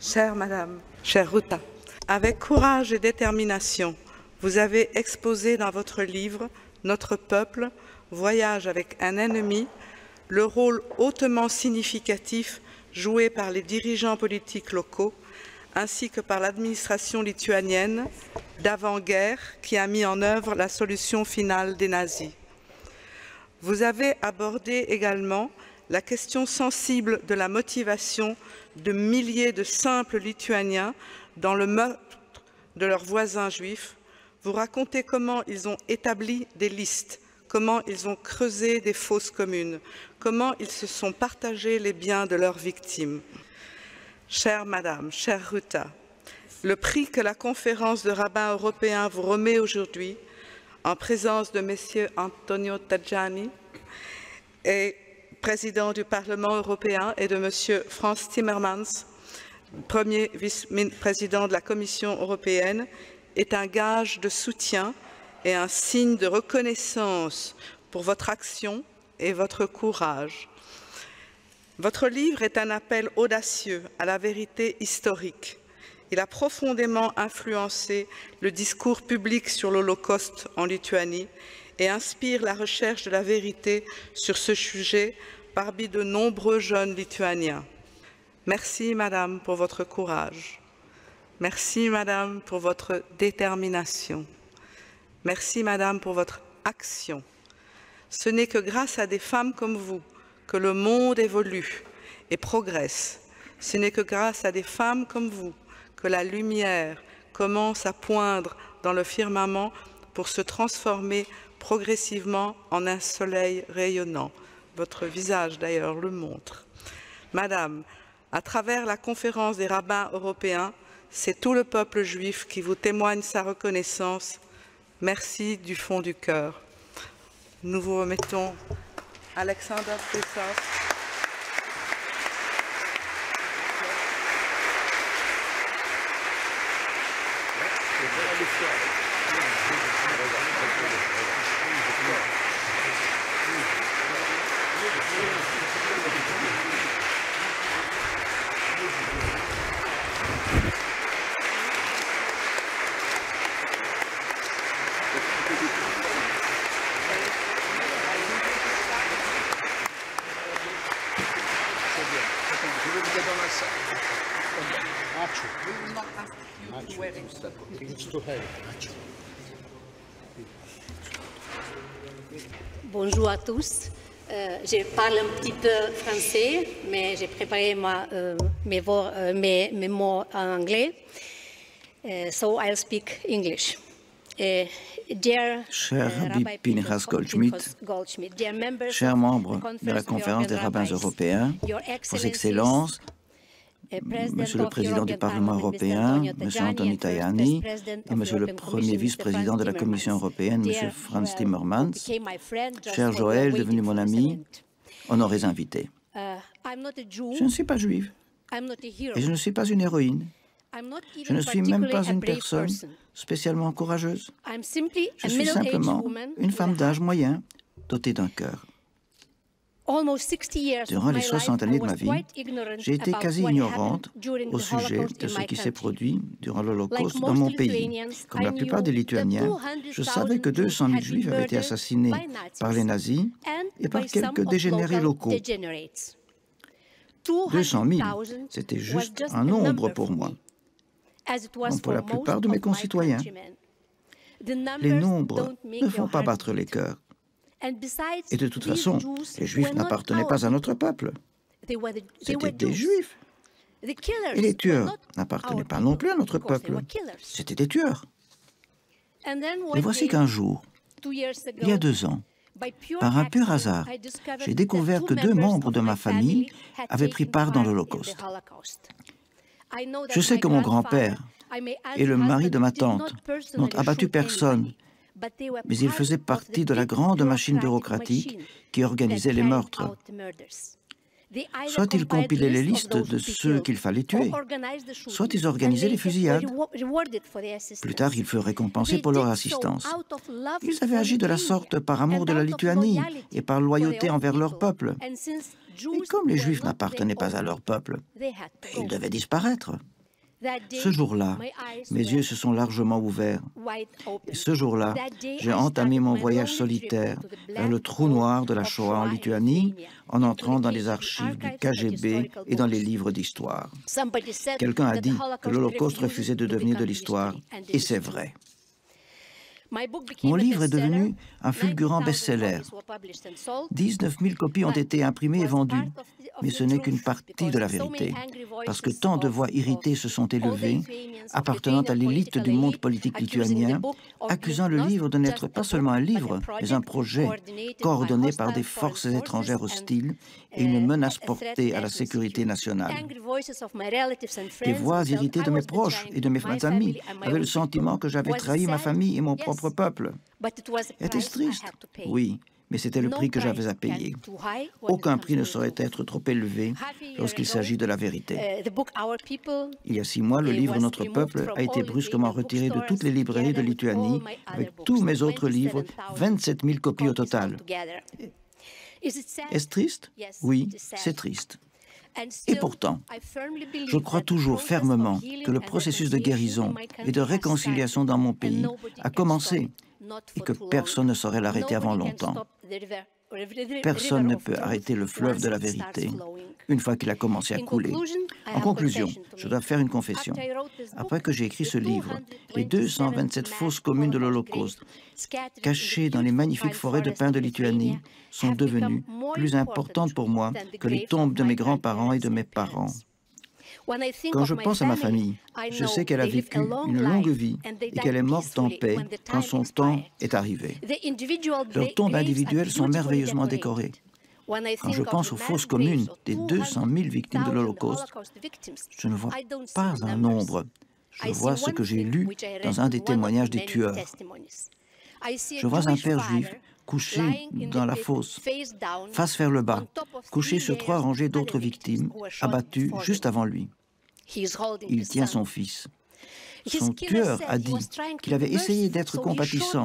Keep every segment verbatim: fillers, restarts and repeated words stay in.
Chère Madame, chère Ruta, avec courage et détermination, vous avez exposé dans votre livre « Notre peuple, voyage avec un ennemi » le rôle hautement significatif joué par les dirigeants politiques locaux ainsi que par l'administration lituanienne d'avant-guerre qui a mis en œuvre la solution finale des nazis. Vous avez abordé également la question sensible de la motivation de milliers de simples Lituaniens dans le meurtre de leurs voisins juifs. Vous racontez comment ils ont établi des listes, comment ils ont creusé des fosses communes, comment ils se sont partagés les biens de leurs victimes. Chère Madame, chère Ruta, le prix que la conférence de rabbins européens vous remet aujourd'hui, en présence de Messieurs Antonio Tajani, et président du Parlement européen, et de Monsieur Frans Timmermans, premier vice-président de la Commission européenne, est un gage de soutien et un signe de reconnaissance pour votre action et votre courage. Votre livre est un appel audacieux à la vérité historique. Il a profondément influencé le discours public sur l'Holocauste en Lituanie et inspire la recherche de la vérité sur ce sujet parmi de nombreux jeunes Lituaniens. Merci, Madame, pour votre courage. Merci, Madame, pour votre détermination. Merci, Madame, pour votre action. Ce n'est que grâce à des femmes comme vous que le monde évolue et progresse. Ce n'est que grâce à des femmes comme vous que la lumière commence à poindre dans le firmament pour se transformer progressivement en un soleil rayonnant. Votre visage, d'ailleurs, le montre. Madame, à travers la conférence des rabbins européens, c'est tout le peuple juif qui vous témoigne sa reconnaissance. Merci du fond du cœur. Nous vous remettons Alexander Pesas. Bonjour à tous. Euh, je parle un petit peu français, mais j'ai préparé ma, euh, mes, vo euh, mes, mes mots en anglais. Uh, so I'll speak English. Uh, dear, Cher uh, Rabbi Pinchas Goldschmidt, chers membres de la conférence des rabbins européens, Vos Excellences, Monsieur le Président du Parlement européen, Monsieur Anthony Tajani, et Monsieur le Premier vice-président de la Commission européenne, Monsieur Frans Timmermans, cher Joëlle, devenu mon ami, honorés invités. Je ne suis pas juive et je ne suis pas une héroïne. Je ne suis même pas une personne spécialement courageuse. Je suis simplement une femme d'âge moyen, dotée d'un cœur. Durant les soixante années de ma vie, j'ai été quasi ignorante au sujet de ce qui s'est produit durant l'Holocauste dans mon pays. Comme la plupart des Lituaniens, je savais que deux cent mille Juifs avaient été assassinés par les nazis et par quelques dégénérés locaux. deux cent mille, c'était juste un nombre pour moi, comme pour la plupart de mes concitoyens. Les nombres ne font pas battre les cœurs. Et de toute façon, les Juifs n'appartenaient pas à notre peuple. C'étaient des Juifs. Et les tueurs n'appartenaient pas non plus à notre peuple. C'étaient des tueurs. Et voici qu'un jour, il y a deux ans, par un pur hasard, j'ai découvert que deux membres de ma famille avaient pris part dans l'Holocauste. Je sais que mon grand-père et le mari de ma tante n'ont abattu personne, mais ils faisaient partie de la grande machine bureaucratique qui organisait les meurtres. Soit ils compilaient les listes de ceux qu'il fallait tuer, soit ils organisaient les fusillades. Plus tard, ils furent récompensés pour leur assistance. Ils avaient agi de la sorte par amour de la Lituanie et par loyauté envers leur peuple. Et comme les Juifs n'appartenaient pas à leur peuple, ils devaient disparaître. Ce jour-là, mes yeux se sont largement ouverts. Et ce jour-là, j'ai entamé mon voyage solitaire vers le trou noir de la Shoah en Lituanie en entrant dans les archives du K G B et dans les livres d'histoire. Quelqu'un a dit que l'Holocauste refusait de devenir de l'histoire, et c'est vrai. Mon livre est devenu un fulgurant best-seller. dix-neuf mille copies ont été imprimées et vendues, mais ce n'est qu'une partie de la vérité, parce que tant de voix irritées se sont élevées, appartenant à l'élite du monde politique lituanien, accusant le livre de n'être pas seulement un livre, mais un projet coordonné par des forces étrangères hostiles et une menace portée à la sécurité nationale. Les voix irritées de mes proches et de mes amis avaient le sentiment que j'avais trahi ma famille et mon propre peuple. Était-ce triste? Oui, mais c'était le prix que j'avais à payer. Aucun prix ne saurait être trop élevé lorsqu'il s'agit de la vérité. Il y a six mois, le livre Notre peuple a été brusquement retiré de toutes les librairies de Lituanie, avec tous mes autres livres, vingt-sept mille copies au total. Est-ce triste? Oui, c'est triste. Et pourtant, je crois toujours fermement que le processus de guérison et de réconciliation dans mon pays a commencé et que personne ne saurait l'arrêter avant longtemps. Personne ne peut arrêter le fleuve de la vérité une fois qu'il a commencé à couler. En conclusion, je dois faire une confession. Après que j'ai écrit ce livre, les deux cent vingt-sept fosses communes de l'Holocauste, cachées dans les magnifiques forêts de pins de Lituanie, sont devenues plus importantes pour moi que les tombes de mes grands-parents et de mes parents. Quand je pense à ma famille, je sais qu'elle a vécu une longue vie et qu'elle est morte en paix quand son temps est arrivé. Leurs tombes individuelles sont merveilleusement décorées. Quand je pense aux fosses communes des deux cent mille victimes de l'Holocauste, je ne vois pas un nombre. Je vois ce que j'ai lu dans un des témoignages des tueurs. Je vois un père juif couché dans la fosse, face vers le bas, couché sur trois rangées d'autres victimes, abattues juste avant lui. Il tient son fils. Son tueur a dit qu'il avait essayé d'être compatissant,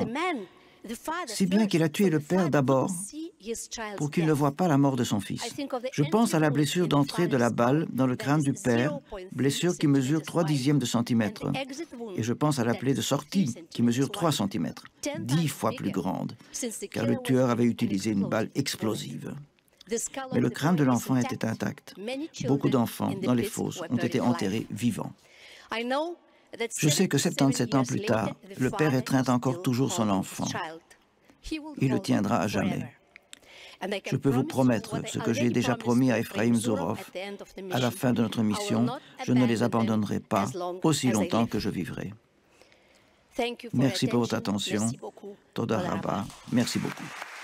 si bien qu'il a tué le père d'abord pour qu'il ne voie pas la mort de son fils. Je pense à la blessure d'entrée de la balle dans le crâne du père, blessure qui mesure trois dixièmes de centimètre. Et je pense à la plaie de sortie qui mesure trois centimètres, dix fois plus grande, car le tueur avait utilisé une balle explosive. Mais le crâne de l'enfant était intact. Beaucoup d'enfants dans les fosses ont été enterrés vivants. Je sais que soixante-dix-sept ans plus tard, le père étreint encore toujours son enfant. Il le tiendra à jamais. Je peux vous promettre ce que j'ai déjà promis à Ephraim Zourov. À la fin de notre mission, je ne les abandonnerai pas aussi longtemps que je vivrai. Merci pour votre attention. Toda Rabba. Merci beaucoup.